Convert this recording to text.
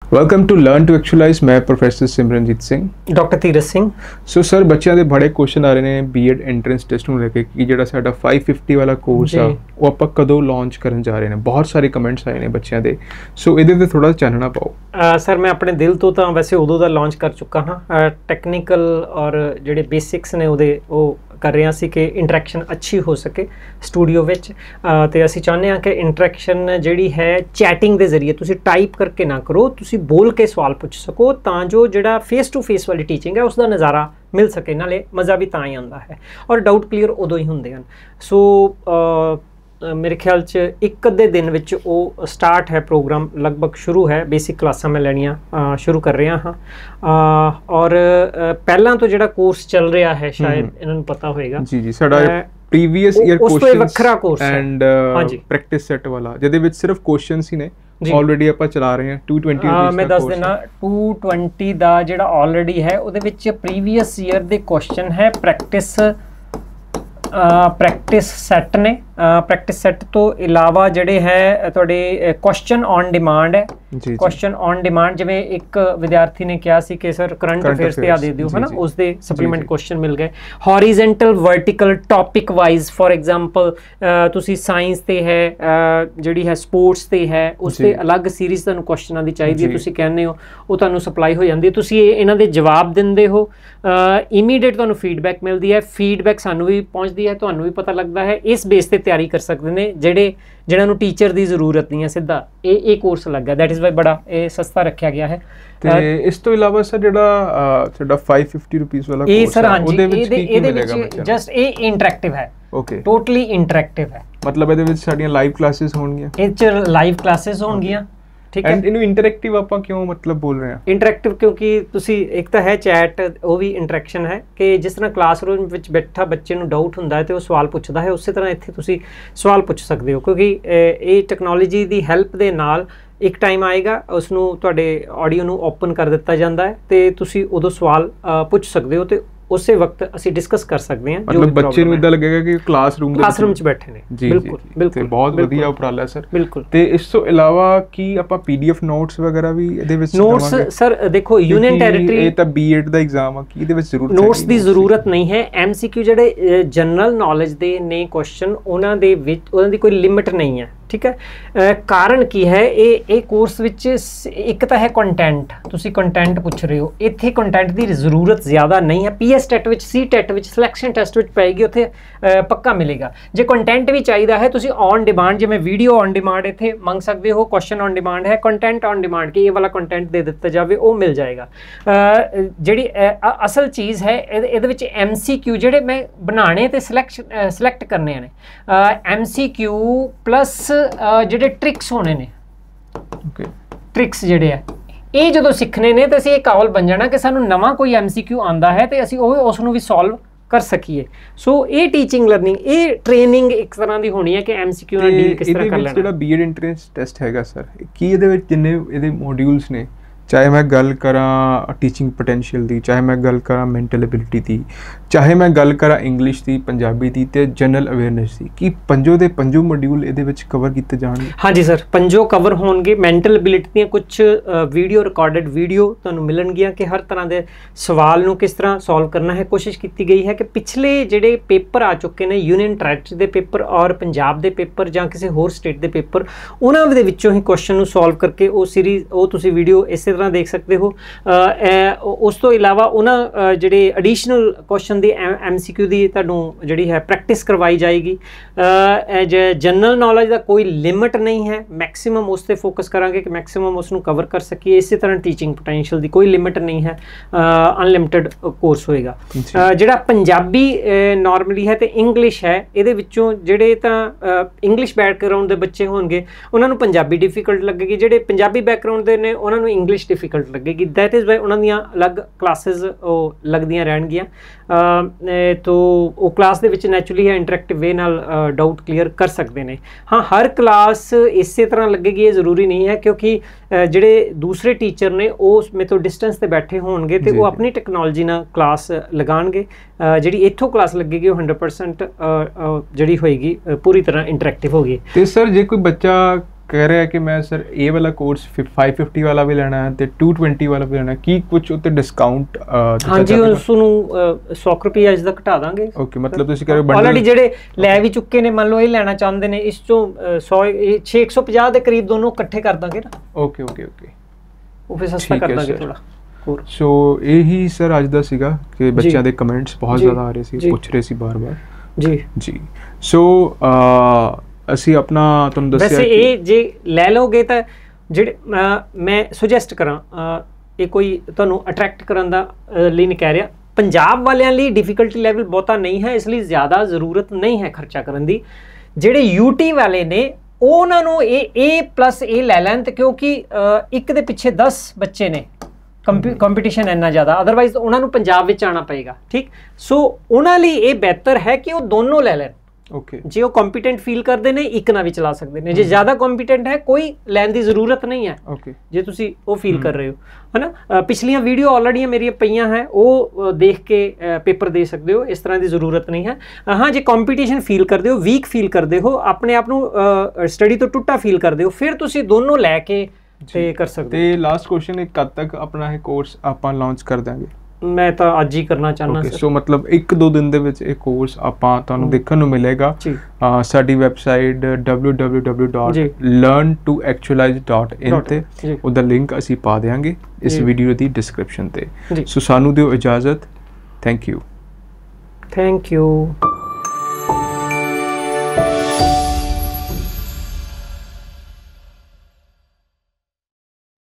Welcome to learn to actualize. मैं professor Simranjeet Singh, doctor Dheeraj Singh. So sir बच्चों के बड़े क्वेश्चन आ रहे हैं बीएड एंट्रेंस टेस्ट ਨੂੰ ਲੈ ਕੇ ਕਿ ਜਿਹੜਾ ਸਾਡਾ 550 ਵਾਲਾ ਕੋਰਸ ਆ ਉਹ ਆਪਾਂ ਕਦੋਂ ਲਾਂਚ ਕਰਨ ਜਾ ਰਹੇ ਨੇ। ਬਹੁਤ ਸਾਰੇ ਕਮੈਂਟਸ ਆਏ ਨੇ ਬੱਚਿਆਂ ਦੇ, ਸੋ ਇਹਦੇ ਤੇ ਥੋੜਾ ਚਾਨਣਾ ਪਾਓ। ਸਰ ਮੈਂ ਆਪਣੇ ਦਿਲ ਤੋਂ ਤਾਂ ਵੈਸੇ ਉਦੋਂ ਦਾ ਲਾਂਚ ਕਰ ਚੁੱਕਾ ਹਾਂ। ਟੈਕਨੀਕਲ ਔਰ ਜਿਹੜੇ ਬੇਸਿਕਸ ਨੇ ਉਹਦੇ ਉਹ ਕਰ ਰਹੇ ਸੀ ਕਿ ਇੰਟਰੈਕਸ਼ਨ ਅੱਛੀ ਹੋ ਸਕੇ ਸਟੂਡੀਓ ਵਿੱਚ। ਤੇ ਅਸੀਂ ਚਾਹੁੰਦੇ ਹਾਂ ਕਿ ਇੰਟਰੈਕਸ਼ਨ ਜਿਹੜੀ ਹੈ ਚੈਟਿੰਗ ਦੇ ਜ਼ਰੀਏ, ਤੁਸੀਂ ਟਾਈਪ ਕਰਕੇ ਨਾ ਕਰੋ, ਤੁਸੀਂ ਬੋਲ ਕੇ ਸਵਾਲ ਪੁੱਛ ਸਕੋ ਤਾਂ ਜੋ ਜਿਹੜਾ ਫੇਸ ਟੂ ਫੇਸ ਵਾਲੀ ਟੀਚਿੰਗ ਹੈ ਉਸ ਦਾ ਨਜ਼ਾਰਾ ਮਿਲ ਸਕੇ, ਨਾਲੇ ਮਜ਼ਾ ਵੀ ਤਾਂ ਹੀ ਆਉਂਦਾ ਹੈ ਔਰ ਡਾਊਟ ਕਲੀਅਰ ਉਦੋਂ ਹੀ ਹੁੰਦੇ ਹਨ। ਸੋ ਮੇਰੇ ਖਿਆਲ 'ਚ ਇੱਕ ਅੱਧੇ ਦਿਨ ਵਿੱਚ ਉਹ ਸਟਾਰਟ ਹੈ ਪ੍ਰੋਗਰਾਮ, ਲਗਭਗ ਸ਼ੁਰੂ ਹੈ। ਬੇਸਿਕ ਕਲਾਸਾਂ ਮੈਂ ਲੈਣੀਆਂ ਸ਼ੁਰੂ ਕਰ ਰਿਹਾ ਹਾਂ ਔਰ ਪਹਿਲਾਂ ਤੋਂ ਜਿਹੜਾ ਕੋਰਸ ਚੱਲ ਰਿਹਾ ਹੈ ਸ਼ਾਇਦ ਇਹਨਾਂ ਨੂੰ ਪਤਾ ਹੋਏਗਾ। ਜੀ ਜੀ, ਸਾਡਾ ਪ੍ਰੀਵੀਅਸ ਈਅਰ ਕੁਐਸਚਨਸ ਵੱਖਰਾ ਕੋਰਸ ਐਂਡ ਪ੍ਰੈਕਟਿਸ ਸੈੱਟ ਵਾਲਾ ਜਿਹਦੇ ਵਿੱਚ ਸਿਰਫ ਕੁਐਸਚਨਸ ਹੀ ਨੇ। ਆਲਰੇਡੀ ਆਪਾਂ ਚਲਾ ਰਹੇ ਹਾਂ 220 ਮੈਂ ਦੱਸ ਦੇਣਾ 220 ਦਾ ਜਿਹੜਾ ਆਲਰੇਡੀ ਹੈ ਉਹਦੇ ਵਿੱਚ ਪ੍ਰੀਵੀਅਸ ਈਅਰ ਦੇ ਕੁਐਸਚਨ ਹੈ ਪ੍ਰੈਕਟਿਸ ਸੈੱਟ ਨੇ। ਪ੍ਰੈਕਟਿਸ ਸੈੱਟ ਤੋਂ ਇਲਾਵਾ ਜਿਹੜੇ ਹੈ ਤੁਹਾਡੇ ਕੁਐਸਚਨ ਔਨ ਡਿਮਾਂਡ ਹੈ। ਕੁਐਸਚਨ ਔਨ ਡਿਮਾਂਡ ਜਿਵੇਂ ਇੱਕ ਵਿਦਿਆਰਥੀ ਨੇ ਕਿਹਾ ਸੀ ਕਿ ਸਰ ਕਰੰਟ ਅਫੇਅਰਸ ਤੇ ਆ ਦੇ ਦਿਓ, ਹੈ ਨਾ, ਉਸ ਦੇ ਸਪਲੀਮੈਂਟ ਕੁਐਸਚਨ ਮਿਲ ਗਏ। Horizontal vertical topic wise, for example ਤੁਸੀਂ ਸਾਇੰਸ ਤੇ ਹੈ, ਜਿਹੜੀ ਹੈ ਸਪੋਰਟਸ ਤੇ ਹੈ, ਉਸ ਤੇ ਅਲੱਗ ਸੀਰੀਜ਼ ਤੁਹਾਨੂੰ ਕੁਐਸਚਨਾਂ ਦੀ ਚਾਹੀਦੀ ਹੈ, ਤੁਸੀਂ ਕਹਿੰਦੇ ਹੋ ਉਹ ਤੁਹਾਨੂੰ ਸਪਲਾਈ ਹੋ ਜਾਂਦੀ ਹੈ। ਤੁਸੀਂ ਇਹਨਾਂ ਦੇ ਜਵਾਬ ਦਿੰਦੇ ਹੋ, ਇਮੀਡੀਏਟ ਤੁਹਾਨੂੰ ਫੀਡਬੈਕ ਮਿਲਦੀ ਹੈ। ਫੀਡਬੈਕ ਸਾਨੂੰ ਵੀ ਪਹੁੰਚਦੀ ਹੈ, ਤੁਹਾਨੂੰ ਵੀ ਪਤਾ ਲੱਗਦਾ ਹੈ। ਇਸ ਬੇਸ ਤੇ ਤਿਆਰੀ ਕਰ ਸਕਦੇ ਨੇ ਜਿਹਨਾਂ ਨੂੰ ਟੀਚਰ ਦੀ ਜ਼ਰੂਰਤ ਨਹੀਂ ਹੈ ਸਿੱਧਾ। ਇਹ ਕੋਰਸ ਲੱਗਾ, ਦੈਟ ਇਜ਼ ਵਾਈ ਬੜਾ ਇਹ ਸਸਤਾ ਰੱਖਿਆ ਗਿਆ ਹੈ। ਤੇ ਇਸ ਤੋਂ ਇਲਾਵਾ ਸਰ ਜਿਹੜਾ ਸਾਡਾ 550 ਰੁਪਏ ਵਾਲਾ ਕੋਰਸ ਹੈ ਉਹਦੇ ਵਿੱਚ ਕੀ ਮਿਲੇਗਾ ਬੱਚਿਆਂ ਨੂੰ? ਜਸਟ ਇਹ ਇੰਟਰੈਕਟਿਵ ਹੈ, ਓਕੇ, ਟੋਟਲੀ ਇੰਟਰੈਕਟਿਵ ਹੈ। ਮਤਲਬ ਇਹਦੇ ਵਿੱਚ ਸਾਡੀਆਂ ਲਾਈਵ ਕਲਾਸਿਸ ਹੋਣਗੀਆਂ, ਇਹ 'ਚ ਲਾਈਵ ਕਲਾਸਿਸ ਹੋਣਗੀਆਂ, ਠੀਕ ਹੈ। ਇਹਨੂੰ ਇੰਟਰੈਕਟਿਵ ਆਪਾਂ ਕਿਉਂ ਮਤਲਬ ਬੋਲ ਰਹੇ ਹਾਂ ਇੰਟਰੈਕਟਿਵ? ਕਿਉਂਕਿ ਤੁਸੀਂ ਇੱਕ ਤਾਂ ਹੈ ਚੈਟ, ਉਹ ਵੀ ਇੰਟਰੈਕਸ਼ਨ ਹੈ ਕਿ ਜਿਸ ਤਰ੍ਹਾਂ ਕਲਾਸਰੂਮ ਵਿੱਚ ਬੈਠਾ ਬੱਚੇ ਨੂੰ ਡਾਊਟ ਹੁੰਦਾ ਹੈ ਤੇ ਉਹ ਸਵਾਲ ਪੁੱਛਦਾ ਹੈ, ਉਸੇ ਤਰ੍ਹਾਂ ਇੱਥੇ ਤੁਸੀਂ ਸਵਾਲ ਪੁੱਛ ਸਕਦੇ ਹੋ। ਕਿਉਂਕਿ ਇਹ ਟੈਕਨੋਲੋਜੀ ਦੀ ਹੈਲਪ ਦੇ ਨਾਲ ਇੱਕ ਟਾਈਮ ਆਏਗਾ ਉਸ ਨੂੰ ਤੁਹਾਡੇ ਆਡੀਓ ਨੂੰ ਓਪਨ ਕਰ ਦਿੱਤਾ ਜਾਂਦਾ ਹੈ ਤੇ ਤੁਸੀਂ ਉਦੋਂ ਸਵਾਲ ਪੁੱਛ ਸਕਦੇ ਹੋ ਤੇ ਉਸੇ ਵਕਤ ਅਸੀਂ ਡਿਸਕਸ ਕਰ ਸਕਦੇ ਹਾਂ। ਮਤਲਬ ਬੱਚੇ ਨੂੰ ਇਦਾਂ ਲੱਗੇਗਾ ਕਿ ਕਲਾਸਰੂਮ 'ਚ ਬੈਠੇ ਨੇ। ਬਿਲਕੁਲ ਬਿਲਕੁਲ, ਬਹੁਤ ਵਧੀਆ ਉਪਰਾਲਾ ਸਰ। ਬਿਲਕੁਲ। ਤੇ ਇਸ ਤੋਂ ਇਲਾਵਾ ਕੀ ਆਪਾਂ ਪੀਡੀਐਫ ਨੋਟਸ ਵਗੈਰਾ ਵੀ ਇਹਦੇ ਵਿੱਚ ਨੋਟਸ? ਸਰ ਦੇਖੋ, ਯੂਨੀਅਨ ਟੈਰੀਟਰੀ, ਇਹ ਤਾਂ ਬੀਐਡ ਦਾ ਐਗਜ਼ਾਮ ਆ, ਕੀ ਇਹਦੇ ਵਿੱਚ ਜ਼ਰੂਰਤ ਨੋਟਸ ਦੀ ਜ਼ਰੂਰਤ ਨਹੀਂ ਹੈ। ਐਮਸੀਕਿਊ ਜਿਹੜੇ ਜਨਰਲ ਨੌਲੇਜ ਦੇ ਨੇ ਕੁਐਸਚਨ, ਉਹਨਾਂ ਦੀ ਕੋਈ ਲਿਮਿਟ ਨਹੀਂ ਹੈ, ਠੀਕ ਹੈ। ਕਾਰਨ ਕੀ ਹੈ, ਇਹ ਕੋਰਸ ਵਿੱਚ ਇੱਕ ਤਾਂ ਹੈ ਕੰਟੈਂਟ, ਤੁਸੀਂ ਕੰਟੈਂਟ ਪੁੱਛ ਰਹੇ ਹੋ, ਇੱਥੇ ਕੰਟੈਂਟ ਦੀ ਜ਼ਰੂਰਤ ਜ਼ਿਆਦਾ ਨਹੀਂ ਹੈ। ਪੀਐਸ ਟੈਟ ਵਿੱਚ, ਸੀ ਟੈਟ ਵਿੱਚ, ਸਿਲੈਕਸ਼ਨ ਟੈਸਟ ਵਿੱਚ ਪਏਗੀ, ਉੱਥੇ ਪੱਕਾ ਮਿਲੇਗਾ। ਜੇ ਕੰਟੈਂਟ ਵੀ ਚਾਹੀਦਾ ਹੈ ਤੁਸੀਂ ਔਨ ਡਿਮਾਂਡ, ਜਿਵੇਂ ਵੀਡੀਓ ਔਨ ਡਿਮਾਂਡ ਇੱਥੇ ਮੰਗ ਸਕਦੇ ਹੋ, ਕੁਐਸਚਨ ਔਨ ਡਿਮਾਂਡ ਹੈ, ਕੰਟੈਂਟ ਔਨ ਡਿਮਾਂਡ ਕਿ ਇਹ ਵਾਲਾ ਕੰਟੈਂਟ ਦੇ ਦਿੱਤਾ ਜਾਵੇ, ਉਹ ਮਿਲ ਜਾਏਗਾ। ਜਿਹੜੀ ਅਸਲ ਚੀਜ਼ ਹੈ ਇਹਦੇ ਵਿੱਚ ਐਮਸੀਕਿਊ ਜਿਹੜੇ ਮੈਂ ਬਣਾਉਣੇ ਤੇ ਸਿਲੈਕਟ ਕਰਨੇ ਨੇ, ਐਮਸੀਕਿਊ ਪਲੱਸ ਜਿਹੜੇ ਟ੍ਰਿਕਸ ਹੋਣੇ ਨੇ, ਟ੍ਰਿਕਸ ਜਿਹੜੇ ਆ ਇਹ ਜਦੋਂ ਸਿੱਖਣੇ ਨੇ ਤੇ ਅਸੀਂ ਇਹ ਕਾਬਲ ਬਣ ਜਾਣਾ ਕਿ ਸਾਨੂੰ ਨਵਾਂ ਕੋਈ ਐਮਸੀਕਿਊ ਆਉਂਦਾ ਹੈ ਤੇ ਅਸੀਂ ਉਸ ਨੂੰ ਵੀ ਸੋਲਵ ਕਰ ਸਕੀਏ। ਸੋ ਇਹ ਟੀਚਿੰਗ ਲਰਨਿੰਗ, ਇਹ ਟ੍ਰੇਨਿੰਗ ਇੱਕ ਤਰ੍ਹਾਂ ਦੀ ਹੋਣੀ ਹੈ ਕਿ ਐਮਸੀਕਿਊ ਨਾਲ ਡੀਲ ਕਿਸ ਤਰ੍ਹਾਂ ਕਰ ਲੈਣਾ। ਜਿਹੜਾ ਬੀਐਡ ਐਂਟਰੈਂਸ ਟੈਸਟ ਹੈਗਾ ਸਰ, ਕੀ ਇਹਦੇ ਵਿੱਚ ਜਿੰਨੇ ਇਹਦੇ ਮੋਡਿਊਲਸ ਨੇ, ਚਾਹੇ ਮੈਂ ਗੱਲ ਕਰਾਂ ਟੀਚਿੰਗ ਪੋਟੈਂਸ਼ੀਅਲ ਦੀ, ਚਾਹੇ ਮੈਂ ਗੱਲ ਕਰਾਂ ਮੈਂਟਲ ਐਬਿਲਿਟੀ ਦੀ, ਚਾਹੇ ਮੈਂ ਗੱਲ ਕਰਾਂ ਇੰਗਲਿਸ਼ ਦੀ, ਪੰਜਾਬੀ ਦੀ ਤੇ ਜਨਰਲ ਅਵੇਅਰਨੈਸ ਦੀ, ਕੀ ਪੰਜੋ ਦੇ ਪੰਜੋ ਮੋਡਿਊਲ ਇਹਦੇ ਵਿੱਚ ਕਵਰ ਕੀਤੇ ਜਾਣਗੇ? ਹਾਂਜੀ ਸਰ, ਪੰਜੋ ਕਵਰ ਹੋਣਗੇ। ਮੈਂਟਲ ਐਬਿਲਿਟੀ ਦੀਆਂ ਕੁਝ ਵੀਡੀਓ, ਰਿਕਾਰਡਡ ਵੀਡੀਓ ਤੁਹਾਨੂੰ ਮਿਲਣਗੀਆਂ ਕਿ ਹਰ ਤਰ੍ਹਾਂ ਦੇ ਸਵਾਲ ਨੂੰ ਕਿਸ ਤਰ੍ਹਾਂ ਸੋਲਵ ਕਰਨਾ ਹੈ। ਕੋਸ਼ਿਸ਼ ਕੀਤੀ ਗਈ ਹੈ ਕਿ ਪਿਛਲੇ ਜਿਹੜੇ ਪੇਪਰ ਆ ਚੁੱਕੇ ਨੇ, ਯੂਨੀਅਨ ਟੈਰੀਟਰੀ ਦੇ ਪੇਪਰ ਔਰ ਪੰਜਾਬ ਦੇ ਪੇਪਰ ਜਾਂ ਕਿਸੇ ਹੋਰ ਸਟੇਟ ਦੇ ਪੇਪਰ, ਉਹਨਾਂ ਦੇ ਵਿੱਚੋਂ ਹੀ ਕੁਐਸਚਨ ਨੂੰ ਸੋਲਵ ਕਰਕੇ ਉਹ ਸੀਰੀਜ਼, ਉਹ ਤੁਸੀਂ ਵੀਡੀਓ ਇਸੇ ਤਰ੍ਹਾਂ ਦੇਖ ਸਕਦੇ ਹੋ। ਉਸ ਤੋਂ ਇਲਾਵਾ ਉਹਨਾਂ ਜਿਹੜੇ ਐਡੀਸ਼ਨਲ ਕੁਐਸਚਨ ਦੀ ਐਮਸੀਕਿਊ ਦੀ ਤੁਹਾਨੂੰ ਜਿਹੜੀ ਹੈ ਪ੍ਰੈਕਟਿਸ ਕਰਵਾਈ ਜਾਏਗੀ। ਜਨਰਲ ਨੌਲੇਜ ਦਾ ਕੋਈ ਲਿਮਿਟ ਨਹੀਂ ਹੈ, ਮੈਕਸਿਮਮ ਉਸ 'ਤੇ ਫੋਕਸ ਕਰਾਂਗੇ ਕਿ ਮੈਕਸਿਮਮ ਉਸ ਨੂੰ ਕਵਰ ਕਰ ਸਕੀਏ। ਇਸੇ ਤਰ੍ਹਾਂ ਟੀਚਿੰਗ ਪੋਟੈਂਸ਼ੀਅਲ ਦੀ ਕੋਈ ਲਿਮਿਟ ਨਹੀਂ ਹੈ, ਅਨਲਿਮਿਟਿਡ ਕੋਰਸ ਹੋਏਗਾ। ਜਿਹੜਾ ਪੰਜਾਬੀ ਨਾਰਮਲੀ ਹੈ ਤੇ ਇੰਗਲਿਸ਼ ਹੈ, ਇਹਦੇ ਵਿੱਚੋਂ ਜਿਹੜੇ ਤਾਂ ਇੰਗਲਿਸ਼ ਬੈਕਗਰਾਊਂਡ ਦੇ ਬੱਚੇ ਹੋਣਗੇ ਉਹਨਾਂ ਨੂੰ ਪੰਜਾਬੀ ਡਿਫੀਕਲਟ ਲੱਗੇਗੀ, ਜਿਹੜੇ ਪੰਜਾਬੀ ਬੈਕਗਰਾਊਂਡ ਦੇ ਨੇ ਉਹਨਾਂ ਨੂੰ ਇੰਗਲਿਸ਼ ਡਿਫੀਕਲਟ ਲੱਗੇਗੀ। ਦੈਟ ਇਜ਼ ਵਾਈ ਉਹਨਾਂ ਦੀਆਂ ਅਲੱਗ ਕਲਾਸਿਸ ਉਹ ਲੱਗਦੀਆਂ ਰਹਿਣਗੀਆਂ। ਤੋ ਉਹ ਕਲਾਸ ਦੇ ਵਿੱਚ ਨੈਚੁਰਲੀ ਹੈ ਇੰਟਰੈਕਟਿਵ ਵੇ ਨਾਲ ਡਾਊਟ ਕਲੀਅਰ ਕਰ ਸਕਦੇ ਨੇ। ਹਾਂ, ਹਰ ਕਲਾਸ ਇਸੇ ਤਰ੍ਹਾਂ ਲੱਗੇਗੀ ਇਹ ਜ਼ਰੂਰੀ ਨਹੀਂ ਹੈ, ਕਿਉਂਕਿ ਜਿਹੜੇ ਦੂਸਰੇ ਟੀਚਰ ਨੇ ਉਹ ਮੇਰੇ ਤੋਂ ਡਿਸਟੈਂਸ 'ਤੇ ਬੈਠੇ ਹੋਣਗੇ ਤੇ ਉਹ ਆਪਣੀ ਟੈਕਨੋਲੋਜੀ ਨਾਲ ਕਲਾਸ ਲਗਾਉਣਗੇ। ਜਿਹੜੀ ਇੱਥੋਂ ਕਲਾਸ ਲੱਗੇਗੀ ਉਹ 100% ਜਿਹੜੀ ਹੋਏਗੀ ਪੂਰੀ ਤਰ੍ਹਾਂ ਇੰਟਰੈਕਟਿਵ ਹੋਗੀ। ਤੇ ਸਰ ਜੇ ਕੋਈ ਬੱਚਾ ਕਹਿ ਰਿਹਾ ਕਿ ਮੈਂ ਸਰ ਇਹ ਵਾਲਾ ਕੋਰਸ 550 ਵਾਲਾ ਵੀ ਲੈਣਾ ਹੈ ਤੇ 220 ਵਾਲਾ ਵੀ ਲੈਣਾ, ਕੀ ਕੁਝ ਉੱਤੇ ਡਿਸਕਾਊਂਟ? ਹਾਂਜੀ, ਉਸ ਨੂੰ 100 ਰੁਪਏ ਅੱਜ ਦਾ ਘਟਾ ਦਾਂਗੇ। ਓਕੇ, ਮਤਲਬ ਤੁਸੀਂ ਕਹਿ ਰਹੇ ਹੋ ਆਲਰੇਡੀ ਜਿਹੜੇ ਲੈ ਵੀ ਚੁੱਕੇ ਨੇ, ਮੰਨ ਲਓ ਇਹ ਲੈਣਾ ਚਾਹੁੰਦੇ ਨੇ, ਇਸ ਚੋਂ 150 ਦੇ ਕਰੀਬ ਦੋਨੋਂ ਇਕੱਠੇ ਕਰ ਦਾਂਗੇ ਨਾ। ਓਕੇ ਓਕੇ ਓਕੇ, ਉਹ ਫਿਰ ਸਸਤਾ ਕਰ ਦਾਂਗੇ ਥੋੜਾ ਹੋਰ। ਸੋ ਇਹੀ ਸਰ ਅੱਜ ਦਾ ਸੀਗਾ ਕਿ ਬੱਚਿਆਂ ਦੇ ਕਮੈਂਟਸ ਬਹੁਤ ਜ਼ਿਆਦਾ ਆ ਰਹੇ ਸੀ, ਪੁੱਛ ਰਹੇ ਸੀ ਬਾਰ-ਬਾਰ। ਜੀ ਜੀ, ਸੋ ਅਸੀਂ ਆਪਣਾ ਤੁਹਾਨੂੰ ਦੱਸਿਆ ਵੈਸੇ ਇਹ ਜੇ ਲੈ ਲਓਗੇ ਤਾਂ ਜਿਹੜੇ ਮੈਂ ਸੁਜੈਸਟ ਕਰਾਂ, ਇਹ ਕੋਈ ਤੁਹਾਨੂੰ ਅਟਰੈਕਟ ਕਰਨ ਦਾ ਲਈ ਨਹੀਂ ਕਹਿ ਰਿਹਾ, ਪੰਜਾਬ ਵਾਲਿਆਂ ਲਈ ਡਿਫਿਕਲਟੀ ਲੈਵਲ ਬਹੁਤਾ ਨਹੀਂ ਹੈ, ਇਸ ਲਈ ਜ਼ਿਆਦਾ ਜ਼ਰੂਰਤ ਨਹੀਂ ਹੈ ਖਰਚਾ ਕਰਨ ਦੀ। ਜਿਹੜੇ ਯੂਟੀ ਵਾਲੇ ਨੇ ਉਹਨਾਂ ਨੂੰ A+A ਲੈ ਲੈਣ, ਤੇ ਕਿਉਂਕਿ ਇੱਕ ਦੇ ਪਿੱਛੇ 10 ਬੱਚੇ ਨੇ, ਕੰਪੀਟੀਸ਼ਨ ਇੰਨਾ ਜ਼ਿਆਦਾ, ਅਦਰਵਾਈਜ਼ ਉਹਨਾਂ ਨੂੰ ਪੰਜਾਬ ਵਿੱਚ ਆਉਣਾ ਪਏਗਾ। ਠੀਕ, ਸੋ ਉਹਨਾਂ ਲਈ ਇਹ ਬਿਹਤਰ ਹੈ ਕਿ ਉਹ ਦੋਨੋਂ ਲੈ ਲੈਣ। ਓਕੇ, ਜੇ ਉਹ ਕੰਪੀਟੈਂਟ ਫੀਲ ਕਰਦੇ ਨੇ ਇੱਕ ਨਾਲ ਵੀ ਚਲਾ ਸਕਦੇ ਨੇ, ਜੇ ਜ਼ਿਆਦਾ ਕੰਪੀਟੈਂਟ ਹੈ ਕੋਈ ਲੈਣ ਦੀ ਜ਼ਰੂਰਤ ਨਹੀਂ ਹੈ। ਓਕੇ, ਜੇ ਤੁਸੀਂ ਉਹ ਫੀਲ ਕਰ ਰਹੇ ਹੋ, ਹਨਾ। ਪਿਛਲੀਆਂ ਵੀਡੀਓ ਆਲਰੇਡੀ ਮੇਰੀਆਂ ਪਈਆਂ ਹੈ, ਉਹ ਦੇਖ ਕੇ ਪੇਪਰ ਦੇ ਸਕਦੇ ਹੋ, ਇਸ ਤਰ੍ਹਾਂ ਦੀ ਜ਼ਰੂਰਤ ਨਹੀਂ ਹੈ। ਹਾਂ, ਜੇ ਕੰਪੀਟੀਸ਼ਨ ਫੀਲ ਕਰਦੇ ਹੋ, ਵੀਕ ਫੀਲ ਕਰਦੇ ਹੋ, ਆਪਣੇ ਆਪ ਨੂੰ ਸਟੱਡੀ ਤੋਂ ਟੁੱਟਾ ਫੀਲ ਕਰਦੇ ਹੋ, ਫਿਰ ਤੁਸੀਂ ਦੋਨੋਂ ਲੈ ਕੇ ਤੇ ਕਰ ਸਕਦੇ ਹੋ। ਤੇ ਲਾਸਟ ਕੁਐਸਚਨ ਹੈ, ਕਦ ਤੱਕ ਆਪਣਾ ਇਹ ਕੋਰਸ ਆਪਾਂ ਲਾਂਚ ਕਰ ਦਾਂਗੇ? ਮੈਂ ਤਾਂ ਅੱਜ ਹੀ ਕਰਨਾ ਚਾਹੁੰਦਾ ਸਰ। ਸੋ ਮਤਲਬ 1-2 ਦਿਨ ਦੇ ਵਿੱਚ ਇਹ ਕੋਰਸ ਆਪਾਂ ਤੁਹਾਨੂੰ ਦੇਖਣ ਨੂੰ ਮਿਲੇਗਾ। ਸਾਡੀ ਵੈਬਸਾਈਟ www.learntoactualize.in ਤੇ ਉਹਦਾ ਲਿੰਕ ਅਸੀਂ ਪਾ ਦੇਵਾਂਗੇ ਇਸ ਵੀਡੀਓ ਦੀ ਡਿਸਕ੍ਰਿਪਸ਼ਨ ਤੇ। ਸੋ ਸਾਨੂੰ ਦਿਓ ਇਜਾਜ਼ਤ। Thank you.